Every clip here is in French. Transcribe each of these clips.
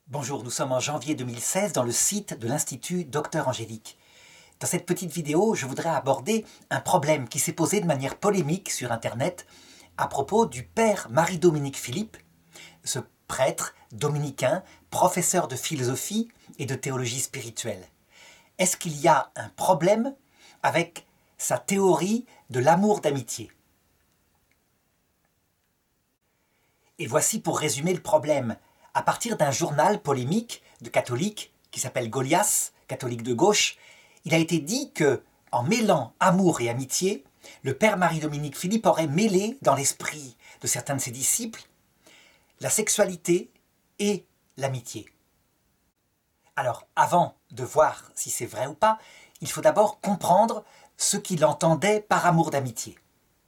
Bonjour, nous sommes en janvier 2016 dans le site de l'Institut Docteur Angélique. Dans cette petite vidéo, je voudrais aborder un problème qui s'est posé de manière polémique sur Internet à propos du père Marie-Dominique Philippe, ce prêtre dominicain, professeur de philosophie et de théologie spirituelle. Est-ce qu'il y a un problème avec sa théorie de l'amour d'amitié? Et voici pour résumer le problème. À partir d'un journal polémique de catholiques qui s'appelle Goliath, catholique de gauche, il a été dit que, en mêlant amour et amitié, le père Marie-Dominique Philippe aurait mêlé dans l'esprit de certains de ses disciples la sexualité et l'amitié. Alors, avant de voir si c'est vrai ou pas, il faut d'abord comprendre ce qu'il entendait par amour d'amitié.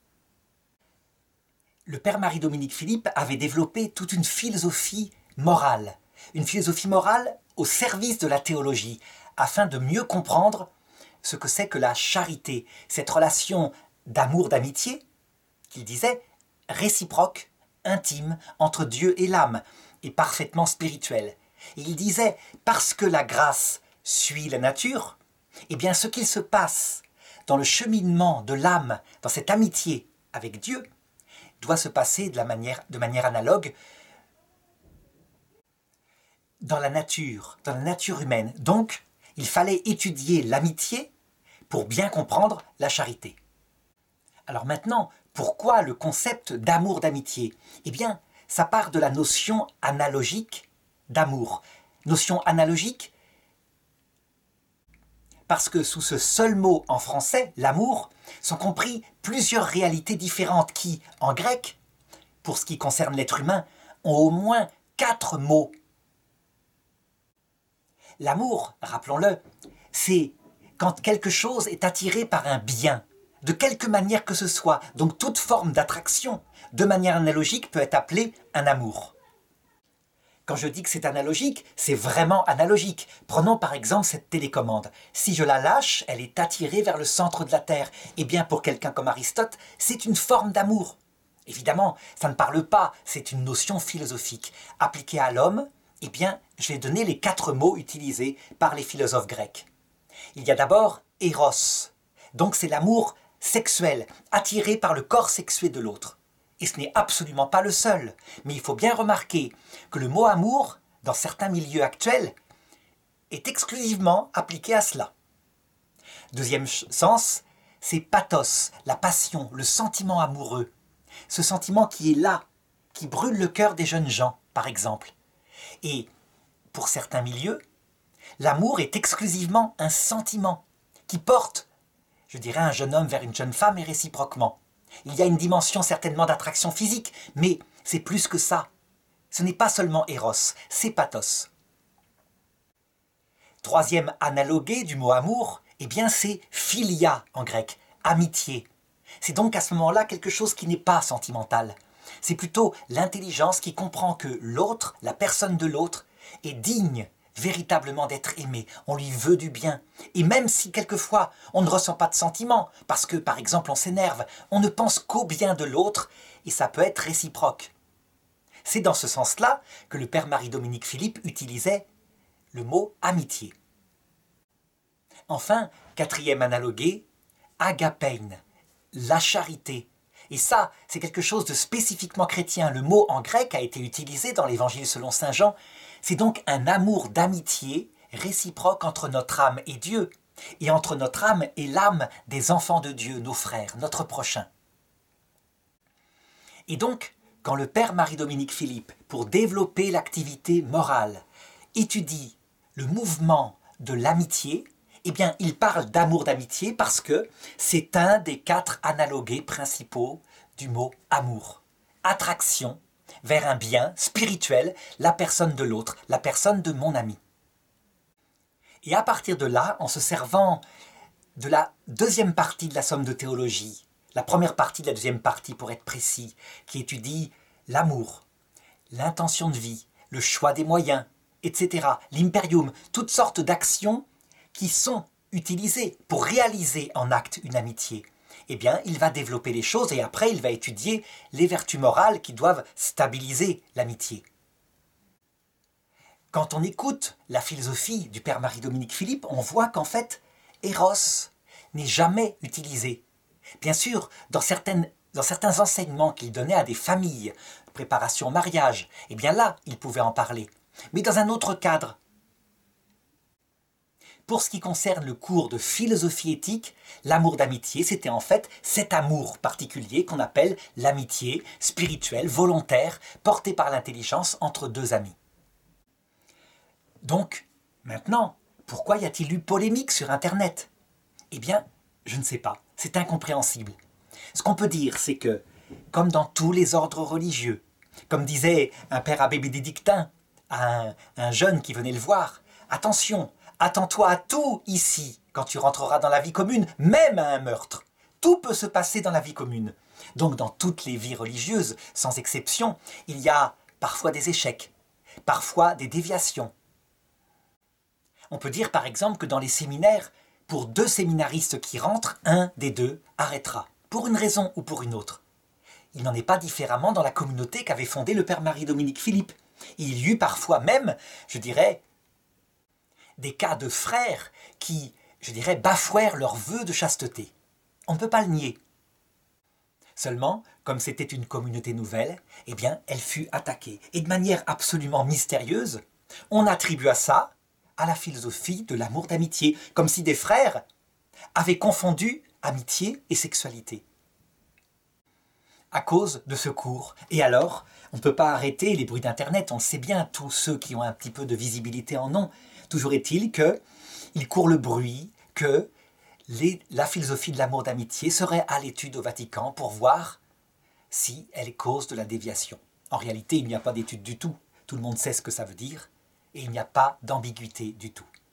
Le père Marie-Dominique Philippe avait développé toute une philosophie morale au service de la théologie, afin de mieux comprendre ce que c'est que la charité, cette relation d'amour, d'amitié, qu'il disait, réciproque, intime, entre Dieu et l'âme, et parfaitement spirituelle. Et il disait, parce que la grâce suit la nature, eh bien ce qu'il se passe dans le cheminement de l'âme, dans cette amitié avec Dieu, doit se passer de manière analogue dans la nature humaine. Donc, il fallait étudier l'amitié pour bien comprendre la charité. Alors maintenant, pourquoi le concept d'amour d'amitié? Eh bien, ça part de la notion analogique d'amour. Notion analogique parce que sous ce seul mot en français, l'amour, sont compris plusieurs réalités différentes qui, en grec, pour ce qui concerne l'être humain, ont au moins 4 mots. L'amour, rappelons-le, c'est quand quelque chose est attiré par un bien, de quelque manière que ce soit. Donc toute forme d'attraction, de manière analogique, peut être appelée un amour. Quand je dis que c'est analogique, c'est vraiment analogique. Prenons par exemple cette télécommande. Si je la lâche, elle est attirée vers le centre de la Terre. Eh bien, pour quelqu'un comme Aristote, c'est une forme d'amour. Évidemment, ça ne parle pas, c'est une notion philosophique. Appliquée à l'homme, eh bien, je vais donner les 4 mots utilisés par les philosophes grecs. Il y a d'abord Eros. Donc c'est l'amour sexuel, attiré par le corps sexué de l'autre. Et ce n'est absolument pas le seul. Mais il faut bien remarquer que le mot amour, dans certains milieux actuels, est exclusivement appliqué à cela. Deuxième sens, c'est pathos, la passion, le sentiment amoureux. Ce sentiment qui est là, qui brûle le cœur des jeunes gens, par exemple. Et pour certains milieux, l'amour est exclusivement un sentiment qui porte, je dirais, un jeune homme vers une jeune femme et réciproquement. Il y a une dimension certainement d'attraction physique, mais c'est plus que ça. Ce n'est pas seulement Eros, c'est pathos. Troisième analogué du mot amour, eh bien c'est philia en grec, amitié. C'est donc à ce moment-là quelque chose qui n'est pas sentimental. C'est plutôt l'intelligence qui comprend que l'autre, la personne de l'autre, est digne véritablement d'être aimé. On lui veut du bien. Et même si quelquefois on ne ressent pas de sentiment, parce que par exemple on s'énerve, on ne pense qu'au bien de l'autre, et ça peut être réciproque. C'est dans ce sens-là que le père Marie-Dominique Philippe utilisait le mot amitié. Enfin, quatrième analogué, agapein, la charité. Et ça, c'est quelque chose de spécifiquement chrétien. Le mot en grec a été utilisé dans l'Évangile selon saint Jean. C'est donc un amour d'amitié réciproque entre notre âme et Dieu, et entre notre âme et l'âme des enfants de Dieu, nos frères, notre prochain. Et donc, quand le père Marie-Dominique Philippe, pour développer l'activité morale, étudie le mouvement de l'amitié, eh bien, il parle d'amour d'amitié parce que c'est un des 4 analogués principaux du mot amour. Attraction vers un bien spirituel, la personne de l'autre, la personne de mon ami. Et à partir de là, en se servant de la deuxième partie de la somme de théologie, la première partie de la deuxième partie pour être précis, qui étudie l'amour, l'intention de vie, le choix des moyens, etc., l'imperium, toutes sortes d'actions qui sont utilisées pour réaliser en acte une amitié. Eh bien, il va développer les choses et après, il va étudier les vertus morales qui doivent stabiliser l'amitié. Quand on écoute la philosophie du père Marie-Dominique Philippe, on voit qu'en fait, Eros n'est jamais utilisé. Bien sûr, dans certains enseignements qu'il donnait à des familles, préparation au mariage, eh bien là, il pouvait en parler. Mais dans un autre cadre. Pour ce qui concerne le cours de philosophie éthique, l'amour d'amitié, c'était en fait cet amour particulier qu'on appelle l'amitié spirituelle, volontaire, portée par l'intelligence entre deux amis. Donc, maintenant, pourquoi y a-t-il eu polémique sur Internet? Eh bien, je ne sais pas, c'est incompréhensible. Ce qu'on peut dire, c'est que, comme dans tous les ordres religieux, comme disait un père abbé bénédictin à un jeune qui venait le voir, attention, attends-toi à tout ici quand tu rentreras dans la vie commune, même à un meurtre. Tout peut se passer dans la vie commune. Donc dans toutes les vies religieuses, sans exception, il y a parfois des échecs, parfois des déviations. On peut dire par exemple que dans les séminaires, pour 2 séminaristes qui rentrent, un des 2 arrêtera, pour une raison ou pour une autre. Il n'en est pas différemment dans la communauté qu'avait fondée le père Marie-Dominique Philippe. Il y eut parfois même, je dirais, des cas de frères qui, je dirais, bafouèrent leurs vœux de chasteté. On ne peut pas le nier. Seulement, comme c'était une communauté nouvelle, eh bien, elle fut attaquée. Et de manière absolument mystérieuse, on attribua ça à la philosophie de l'amour d'amitié, comme si des frères avaient confondu amitié et sexualité. À cause de ce cours. Et alors, on ne peut pas arrêter les bruits d'Internet, on le sait bien, tous ceux qui ont un petit peu de visibilité en ont. Toujours est-il qu'il court le bruit que la philosophie de l'amour d'amitié serait à l'étude au Vatican pour voir si elle est cause de la déviation. En réalité, il n'y a pas d'étude du tout. Tout le monde sait ce que ça veut dire et il n'y a pas d'ambiguïté du tout.